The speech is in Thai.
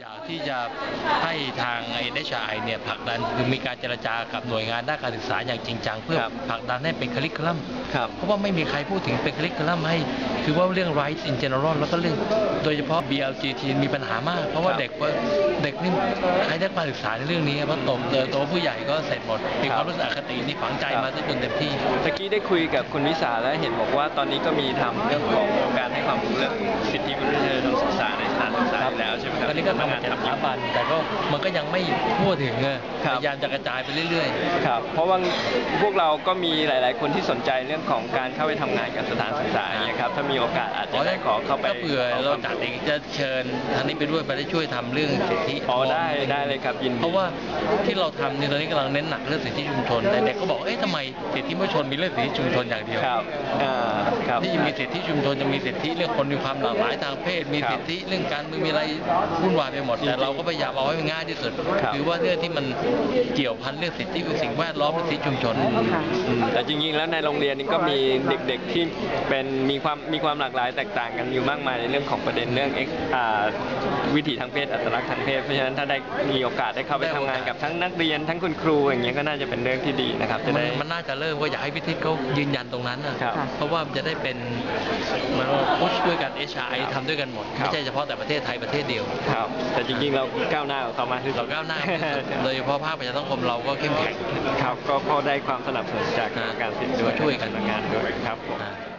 จากที่จะให้ทางNHIเนี่ยผลักดันคือมีการเจรจากับหน่วยงานด้านการศึกษาอย่างจริงจังเพื่อผลักดันให้เป็นคริคูลัมเพราะว่าไม่มีใครพูดถึงเป็นคริคูลัมให้คือว่าเรื่อง rights in general แล้วก็เรื่องโดยเฉพาะ BLGT มีปัญหามากเพราะว่าเด็กนี่ใครได้การศึกษาในเรื่องนี้เพราะโตผู้ใหญ่ก็เสร็จหมดมีความรู้สึกอคตินี่ฝังใจมาจนเต็มที่ตะกี้ได้คุยกับคุณวิสาแล้วเห็นบอกว่าตอนนี้ก็มีทำเรื่องของการให้ความรู้เรื่องสิทธิมนุษยชนศึกษาในสถานศึกษาแล้วใช่ไหมครับตอนนี้ก็ทำงานสถาบันแต่ก็มันก็ยังไม่ทั่วถึงพยายามจะกระจายไปเรื่อยๆครับเพราะว่าพวกเราก็มีหลายๆคนที่สนใจเรื่องของการเข้าไปทำงานกับสถานศึกษาอย่างเงี้ยครับถ้ามีโอกาสอาจจะได้ขอเข้าไปเผื่อเราจัดเองจะเชิญทางนี้ไปด้วยไปได้ช่วยทำเรื่องสิทธิได้เลยครับยินดีเพราะว่าที่เราทำนี่ตอนนี้กำลังเน้นหนักเรื่องสิทธิชุมชนแต่เด็กก็บอกทำไมสิทธิมนุษยชนมีเรื่องสิทธิชุมชนอย่างเดียวที่มีสิทธิชุมชนจะมีสิทธิเรื่องคนมีความหลากหลายทางเพศมีสิทธิเรื่องการมีอะไรวุ่นวายไปหมดแต่เราก็พยายามเอาให้มันง่ายที่สุดคือว่าเรื่องที่มันเกี่ยวพันเรื่องสิทธิสิ่งแวดล้อมและสิทธิชุมชนแต่จริงๆแล้วในโรงเรียนนี้ก็มีเด็กๆที่เป็นมีความหลากหลายแตกต่างกันอยู่มากมายในเรื่องของประเด็นเรื่องวิถีทางเพศอัตลักษณ์ทางเพศเพราะฉะนั้นถ้าได้มีโอกาสได้เข้าไปทำงานกับทั้งนักเรียนทั้งคุณครูอย่างเงี้ยก็น่าจะเป็นเรื่องที่ดีนะครับมันน่าจะเริ่มว่าอยากให้พิธีเขายืนยันตรงนั้นเพราะว่าจะได้เป็นมันพุชด้วยกันHRIทำด้วยกันหมดไม่ใช่เฉพาะแต่ประเทศไทยประเทศเดียวครับแต่จริงๆเราก้าวหน้าต่อมาคือเราก้าวหน้าโดยเฉพาะภาคประชาสังคมเราก็เข้มแข็งครับก็พอได้ความสนับสนุนจากการสิทธิ์ด้วยช่วยกันงานด้วยครับ